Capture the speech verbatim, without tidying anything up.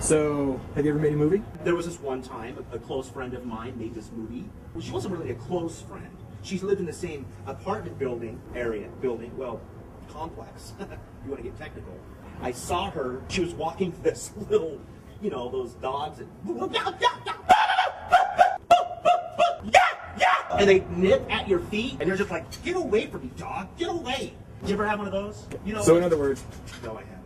So, have you ever made a movie? There was this one time, a, a close friend of mine made this movie. Well, she wasn't really a close friend. She lived in the same apartment building area, building, well, complex. You want to get technical. I saw her, she was walking this little, you know, those dogs that, and they nip at your feet, and you're just like, get away from me, dog, get away. Did you ever have one of those? You know. So in other words, no, I haven't.